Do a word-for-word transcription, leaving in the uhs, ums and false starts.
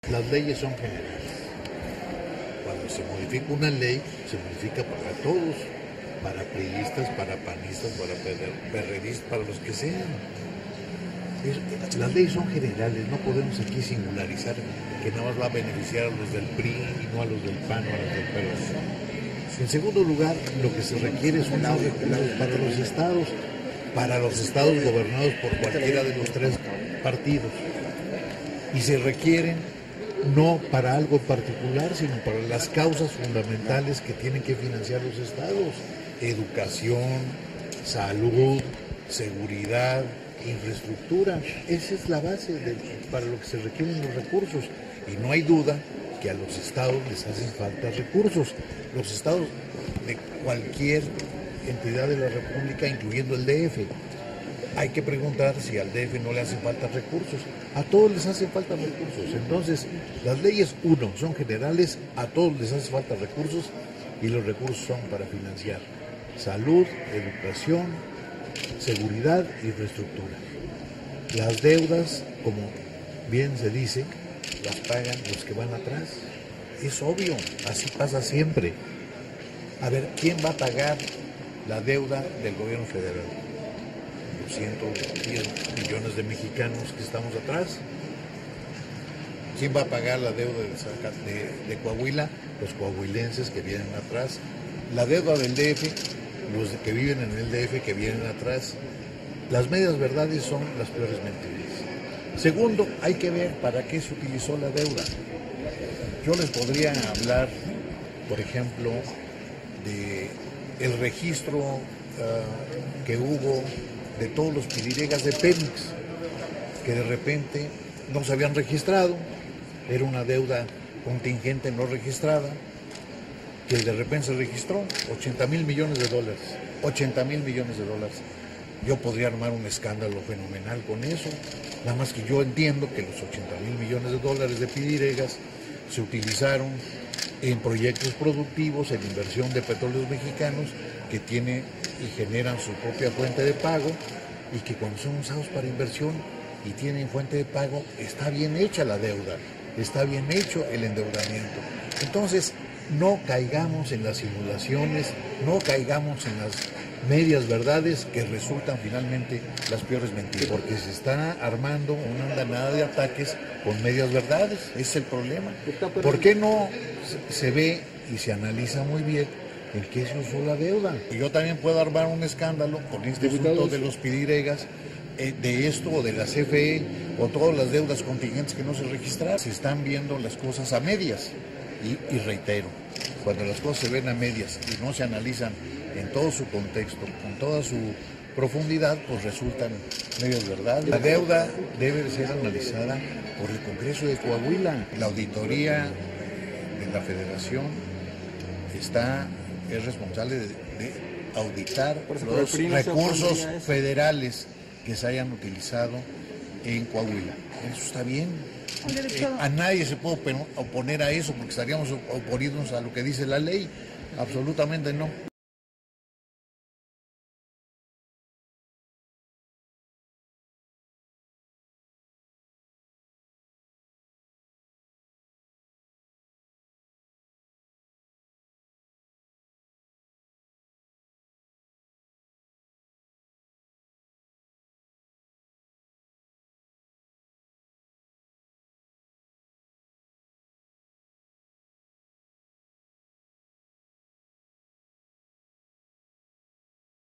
Las leyes son generales. Cuando se modifica una ley, se modifica para todos, para priistas, para panistas, para perredistas, para los que sean. Es, las leyes son generales, no podemos aquí singularizar que nada más va a beneficiar a los del P R I y no a los del P A N o a los del P R D. En segundo lugar, lo que se requiere es un auge para los estados, para los estados gobernados por cualquiera de los tres partidos. Y se requieren no para algo en particular, sino para las causas fundamentales que tienen que financiar los estados: educación, salud, seguridad, infraestructura. Esa es la base de, para lo que se requieren los recursos. Y no hay duda que a los estados les hacen falta recursos. Los estados de cualquier entidad de la República, incluyendo el D F. Hay que preguntar si al D F no le hacen falta recursos. A todos les hacen falta recursos. Entonces, las leyes, uno, son generales, a todos les hacen falta recursos, y los recursos son para financiar salud, educación, seguridad e infraestructura. Las deudas, como bien se dice, las pagan los que van atrás. Es obvio, así pasa siempre. A ver, ¿quién va a pagar la deuda del gobierno federal? Los ciento diez millones de mexicanos que estamos atrás. ¿Quién va a pagar la deuda de, de, de Coahuila? Los coahuilenses que vienen atrás. La deuda del D F, los que viven en el D F que vienen atrás. Las medias verdades son las peores mentiras. Segundo, hay que ver para qué se utilizó la deuda. Yo les podría hablar, por ejemplo, de el registro uh, que hubo de todos los pidiregas de Pemex, que de repente no se habían registrado, era una deuda contingente no registrada, que de repente se registró, ochenta mil millones de dólares, ochenta mil millones de dólares. Yo podría armar un escándalo fenomenal con eso, nada más que yo entiendo que los ochenta mil millones de dólares de pidiregas se utilizaron en proyectos productivos, en inversión de petróleos mexicanos, que tiene y generan su propia fuente de pago, y que cuando son usados para inversión y tienen fuente de pago, está bien hecha la deuda, está bien hecho el endeudamiento. Entonces, no caigamos en las simulaciones, no caigamos en las medias verdades que resultan finalmente las peores mentiras, porque se está armando una andanada de ataques con medias verdades. Ese es el problema. ¿Por qué no se ve y se analiza muy bien en qué se usó la deuda? Y yo también puedo armar un escándalo con este asunto de los pidiregas, eh, de esto o de la C F E, o todas las deudas contingentes que no se registraron. Se están viendo las cosas a medias. Y, y reitero, cuando las cosas se ven a medias y no se analizan en todo su contexto, con toda su profundidad, pues resultan medias verdades. La deuda debe ser analizada por el Congreso de Coahuila. La auditoría de la Federación está, es responsable de, de auditar los recursos federales que se hayan utilizado en Coahuila. Eso está bien. Eh, a nadie se puede oponer a eso porque estaríamos oponiéndonos a lo que dice la ley. Absolutamente no.